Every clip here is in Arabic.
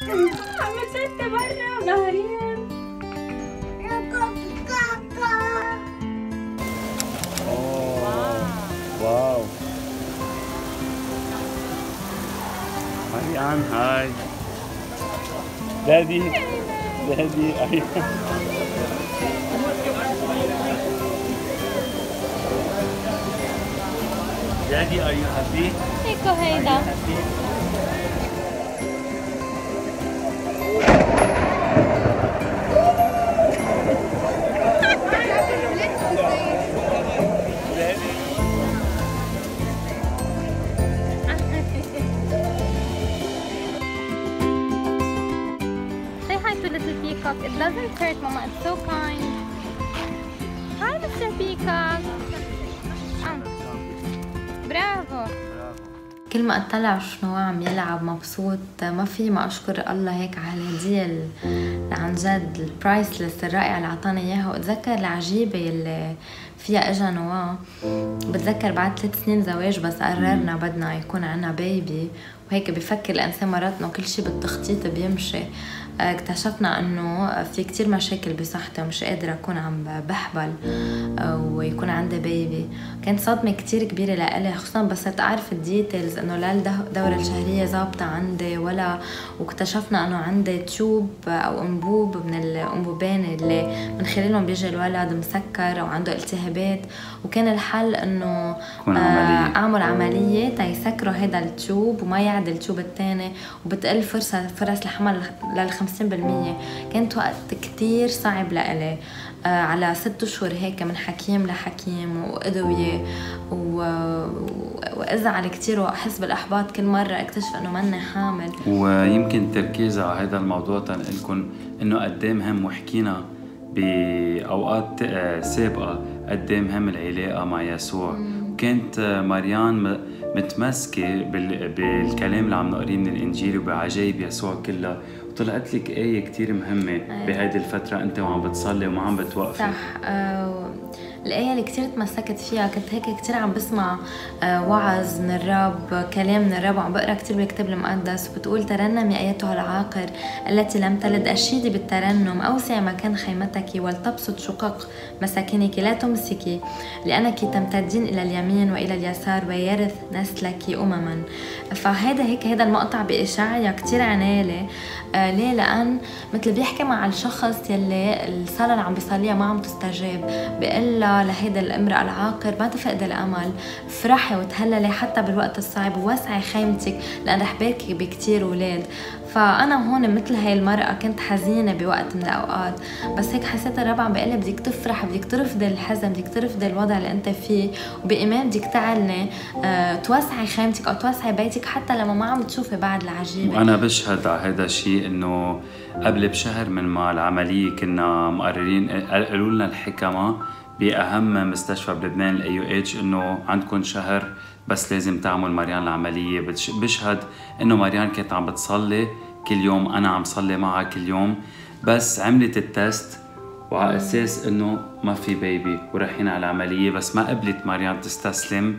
عم ستة برا ظاهرين. واو مريان هاي دادي أيوة دادي are you happy؟ هيكو هيدا Say hi to little peacock. It doesn't hurt, Mama. It's so kind. Hi, Mr. Peacock. برافو. كل ما اطلع شنو هو عم يلعب مبسوط ما في ما اشكر الله هيك على الهديه اللي عن جد البرايسلس الرائعه اللي اعطانا اياها. واتذكر العجيبه اللي فيها اجا نواه. بتذكر بعد 3 سنين زواج بس قررنا بدنا يكون عنا بيبي، وهيك بفكر الانسان مرات انه كل شيء بالتخطيط بيمشي. اكتشفنا انه في كتير مشاكل بصحتي ومش قادرة اكون عم بحبل ويكون عندي بيبي. كانت صدمة كتير كبيرة لإلي، خصوصا بس صرت اعرف الديتيلز انه لا الدورة الشهرية ظابطة عندي ولا، واكتشفنا انه عندي تيوب او انبوب من الانبوبين اللي من خلالهم بيجي الولد مسكر او عنده التهابات. وكان الحل انه اعمل عملية تيسكروا هيدا التيوب وما يعدي التيوب الثاني، وبتقل فرص الحمل لل 50%. كانت وقت كتير صعب لإلي، على 6 أشهر هيك من حكيم لحكيم وأدوية وأزعل كتير وأحس بالإحباط كل مرة أكتشف إنه ماني حامل. ويمكن تركيز على هذا الموضوع تنقلكم إنه قد إيه مهم، وحكينا بأوقات سابقة قد إيه مهم العلاقة مع يسوع. كانت مريان متمسكة بالكلام اللي عم نقريه من الإنجيل وبعجائب يسوع كلها، وطلعت لك آية كتير مهمة بهذه الفترة أنت وعم بتصلي وما عم بتوقفي. صح. الآية اللي كتير تمسكت فيها كنت هيك كتير عم بسمع وعظ من الرب، كلام من الرب، وعم بقرأ كتير بالكتاب المقدس، وبتقول ترنمي أيتها العاقر التي لم تلد، أشيدي بالترنم، أوسعي مكان خيمتك ولتبسط شقق مساكنك، لا تمسكي لأنك تمتدين إلى اليمين وإلى اليسار ويرث نسلك أمما. فهذا هيك هذا المقطع بإشعيا كتير عنالي. ليه؟ لأن مثل بيحكي مع الشخص يلي الصلاة اللي عم بيصليها ما عم تستجاب، بيقلها لهيدا الامرأة العاقر ما تفقد الأمل، فرحي وتهللي حتى بالوقت الصعب، ووسعي خيمتك لأن رح باركك بكتير أولاد. فأنا هون مثل هاي المرأة كنت حزينة بوقت من الأوقات، بس هيك حسيت الرب عم بيقلي بدك تفرح، بدك ترفضي الحزن، بدك ترفضي الوضع اللي أنت فيه، وبإيمان بدك تعلني توسعي خيمتك أو توسعي بيتك حتى لما ما عم تشوفي بعد العجيبة. وأنا بشهد على هذا الشيء إنه قبل بشهر من ما العملية كنا مقررين، قالوا لنا الحكمة بأهم مستشفى بلبنان الAUH إنه عندكم شهر بس لازم تعمل مريان العملية. بشهد إنه مريان كانت عم بتصلي كل يوم، أنا عم صلي معها كل يوم، بس عملت التست وعلى أساس إنه ما في بيبي ورايحين على العملية، بس ما قبلت مريان تستسلم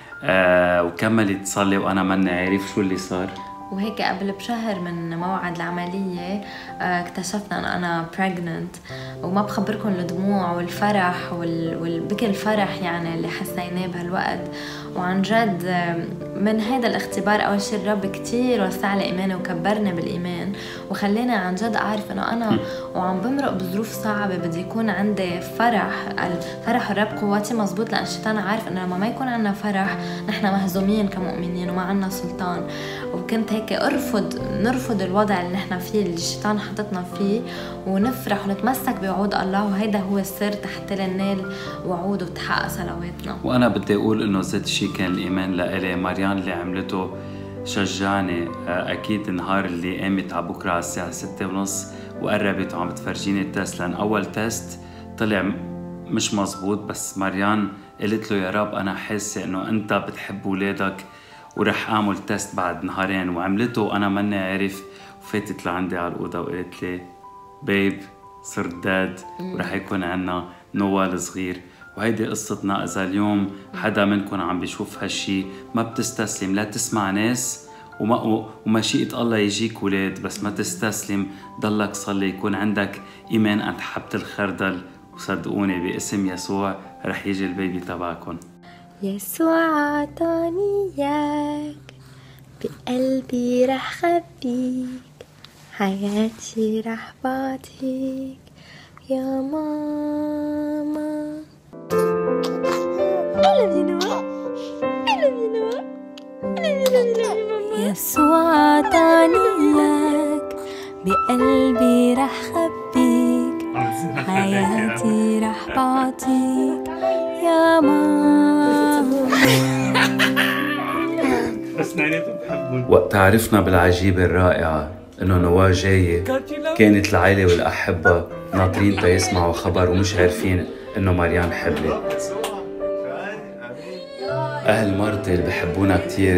وكملت تصلي وأنا ماني عارف شو اللي صار. وهيك قبل بشهر من موعد العملية اكتشفنا أنه أنا pregnant، وما بخبركم الدموع والفرح والبكي الفرح يعني اللي حسيناه بهالوقت. وعن جد من هذا الاختبار أول شيء الرب كتير وسع لي إيماني وكبرني بالإيمان، وخليني عن جد أعرف أنه أنا وعم بمرق بظروف صعبة بدي يكون عندي فرح. الفرح الرب قوتي مزبوط، لأن الشيطان عارف أنه لما ما يكون عنا فرح نحن مهزومين كمؤمنين وما عنا سلطان. وكنت هيك نرفض الوضع اللي نحن فيه اللي الشيطان حطتنا فيه، ونفرح ونتمسك بوعود الله، وهيدا هو السر تحت ننال وعود وتحقق صلواتنا. وأنا بدي أقول إنه زاد شيء كان الإيمان لإلي. مريان اللي عملته شجعني. أكيد النهار اللي قامت على بكرة على الساعة 6:30 وقربت وعم بتفرجيني التست، لأن أول تست طلع مش مزبوط، بس مريان قلت له يا رب أنا حاسة إنه أنت بتحب ولادك ورح أعمل تست بعد نهارين، وعملته وأنا ماني عارف. وفاتت لعندي على الأوضة وقالت لي بيب صرت داد ورح يكون عنا نوال صغير. وهيدي قصتنا. إذا اليوم حدا منكم عم بيشوف هالشي ما بتستسلم، لا تسمع ناس ومشيئة الله يجيك ولاد، بس ما تستسلم، ضلك صلي، يكون عندك إيمان قد حبة الخردل، وصدقوني باسم يسوع رح يجي البيبي تبعكم. يسوع عطاني إياك، بقلبي رح خبيك، حياتي رح بعطيك يا ماما. يسوع عطاني إياك، بقلبي رح خبيك، حياتي رح بعطيك يا ماما. بس نعنيتهم بحبهم. وقت عرفنا بالعجيبة الرائعة إنه نواة جاية، كانت العائلة والأحبة ناطرين تيسمعوا خبر ومش عارفين إنه مريان حبلت. أهل مرتي اللي بحبونا كتير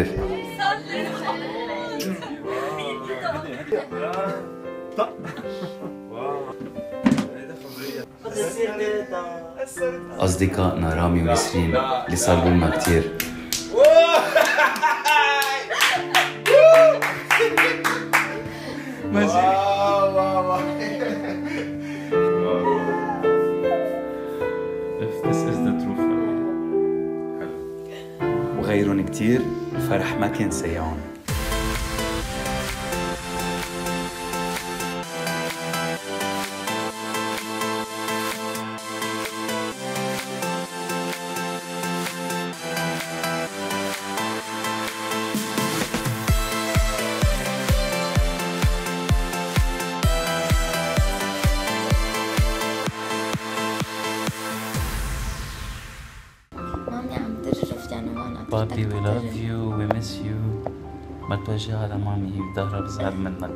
أصدقائنا رامي ونسرين اللي صاروا لنا كتير. وغيرهم كتير فرح ما كان سيعون. بابي we love you we miss you. ما توجه على مامي، هي بظهرها بصغر منك.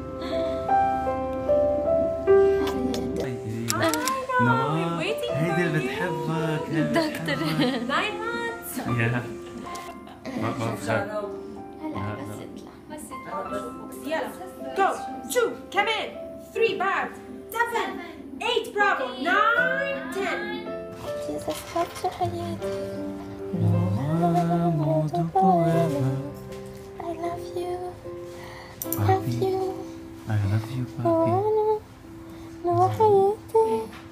نواه هيدي اللي بتحبك دكتور 9 months. يا ما بفهم. يلا go 2 كمان 3 بعد 7 8 برافو 9 10. Jesus خدت حياتي. I love you. Love you. I love you papi. نوى حياتي.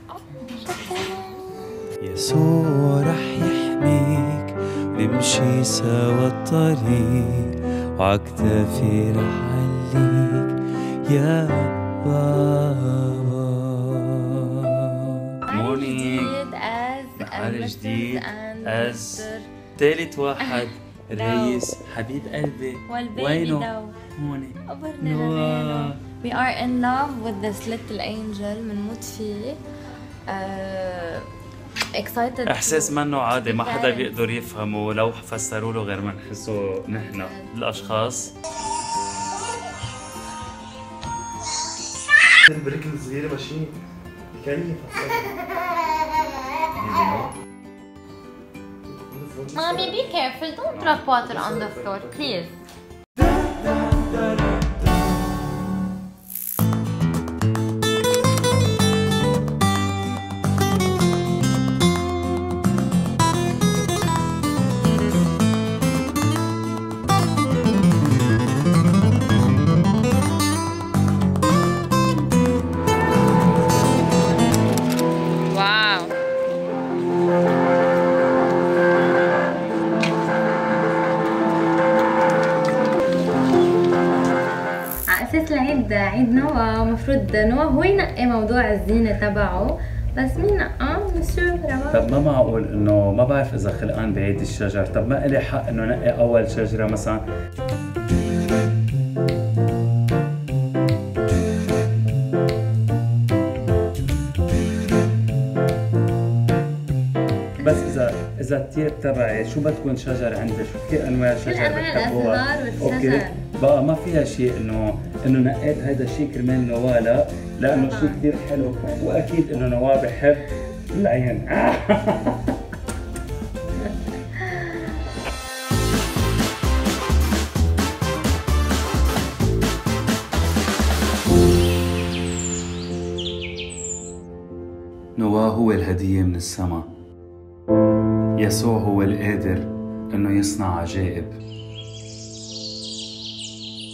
يسوع رح يحميك، نمشي سوا الطريق، وعكتافي رح عليك يا بابا. نهار جديد از ثالث واحد ريس حبيب قلبي. وينه؟ هون نواه. We are in love with this little angel. منموت فيه. excited. احساس منه عادي، ما حدا بيقدر يفهمه لو فسروا له غير ما نحسه نحن الاشخاص. البريكل الصغيرة ماشيين بكيف. Mommy, be careful. Don't drop water on the floor, please. عيد نوا، مفروض نوا هو ينقي موضوع الزينة تبعه، بس مين نقى؟ مسيو روا. طب ما معقول انه ما بعرف اذا خلقان بعيد الشجر، طب ما إلي حق انه نقي اول شجرة مثلا؟ بس اذا التياب تبعي شو بدكم شجر عندي؟ شو كثير انواع شجر بتحبوها؟ اوكي بقى ما فيها شيء انه نقيت هذا الشيء كرمال نواه، لا لانه شيء كثير حلو، واكيد انه نواه بحب العين. نواه هو الهدية من السماء. يسوع هو القادر انه يصنع عجائب.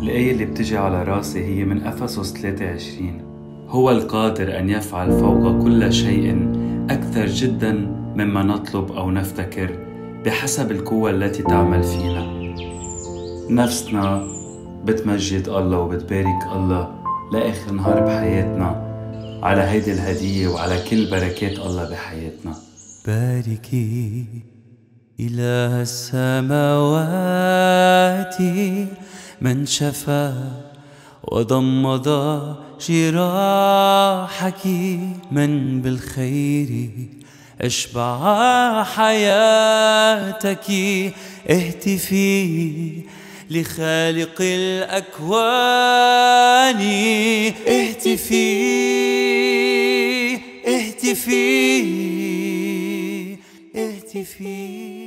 الآية اللي بتجي على راسي هي من أفسس 23. هو القادر أن يفعل فوق كل شيء أكثر جدا مما نطلب أو نفتكر بحسب القوة التي تعمل فينا. نفسنا بتمجد الله وبتبارك الله لآخر نهار بحياتنا على هيدي الهدية وعلى كل بركات الله بحياتنا. باركي إله السماوات من شفى وضمد جراحك، من بالخير أشبع حياتك. اهتفي لخالق الأكوان، اهتفي اهتفي اهتفي.